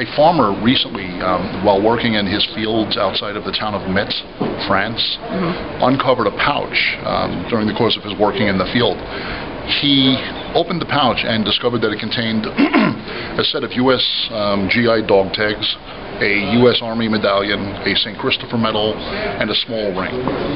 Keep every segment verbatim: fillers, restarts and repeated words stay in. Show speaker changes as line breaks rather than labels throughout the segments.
a farmer recently, um, while working in his fields outside of the town of Metz, France, mm-hmm. uncovered a pouch um, during the course of his working in the field. He opened the pouch and discovered that it contained a set of U S um, G I dog tags, a U S Army medallion, a Saint Christopher medal, and a small ring.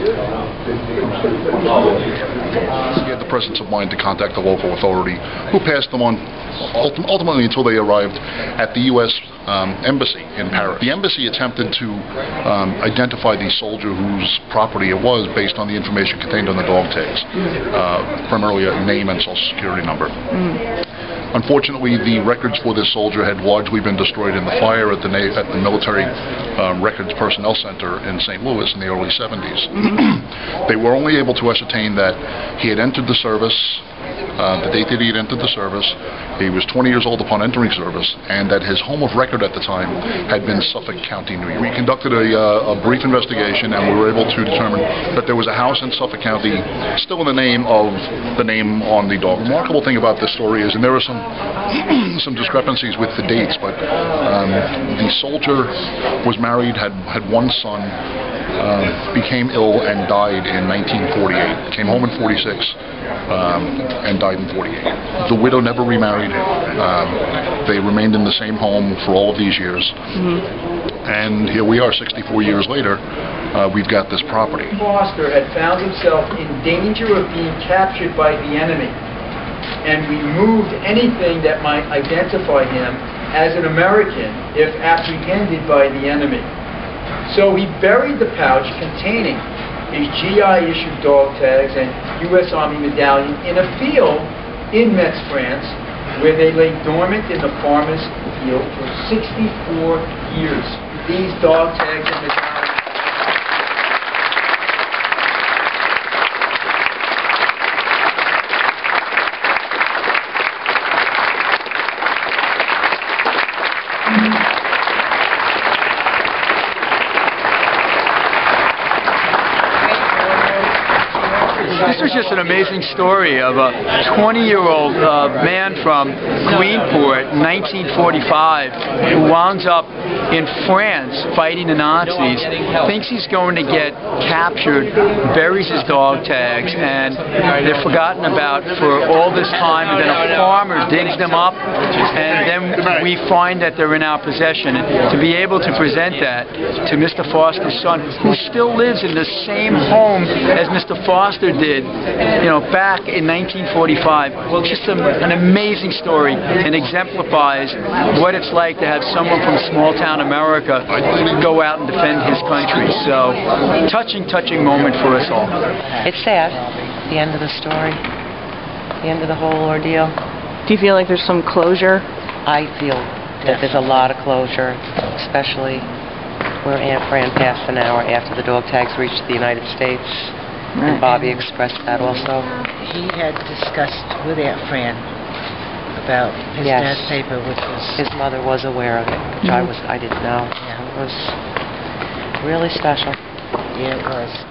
He had the presence of mind to contact the local authority, who passed them on ultim ultimately until they arrived at the U S um, Embassy in Paris. The embassy attempted to um, identify the soldier whose property it was based on the information contained on the dog tags, uh, primarily a name and social security number. Mm. Unfortunately, the records for this soldier had largely been destroyed in the fire at the, Na at the Military um, Records Personnel Center in Saint Louis in the early seventies. Mm-hmm. They were only able to ascertain that he had entered the service, uh, the date that he had entered the service, he was twenty years old upon entering service, and that his home of record at the time had been Suffolk County, New York. We conducted a, uh, a brief investigation, and we were able to determine that there was a house in Suffolk County still in the name of the name on the dog. The remarkable thing about this story is, and there are some some discrepancies with the dates, but um, the soldier was married, had had one son, uh, became ill and died in nineteen forty-eight. Came home in forty-six um, and died in forty-eight. The widow never remarried. Um, they remained in the same home for all of these years. Mm-hmm. And here we are, sixty-four years later. Uh, we've got this property.
Foster had found himself in danger of being captured by the enemy, and removed anything that might identify him as an American if apprehended by the enemy. So he buried the pouch containing his G I-issued dog tags and U S Army medallion in a field in Metz, France, where they lay dormant in the farmer's field for sixty-four years. These dog tags and medallions.
This was just an amazing story of a twenty-year-old uh, man from Greenport, nineteen forty-five, who winds up in France fighting the Nazis, thinks he's going to get captured, buries his dog tags, and they're forgotten about for all this time, and then a farmer digs them up, and then we find that they're in our possession. And to be able to present that to Mister Foster's son, who still lives in the same home as Mister Foster did, you know, back in nineteen forty-five. Well, just a, an amazing story, and exemplifies what it's like to have someone from small-town America go out and defend his country. So, touching, touching moment for us all.
It's sad, the end of the story, the end of the whole ordeal.
Do you feel like there's some closure?
I feel that there's a lot of closure, especially where Aunt Fran passed an hour after the dog tags reached the United States.
Right.
And Bobby expressed that also.
He had discussed with Aunt Fran about his
yes.
dad's paper, which was...
His mother was aware of it, which mm-hmm. I was, I didn't know.
Yeah.
It was really special.
Yeah, it was.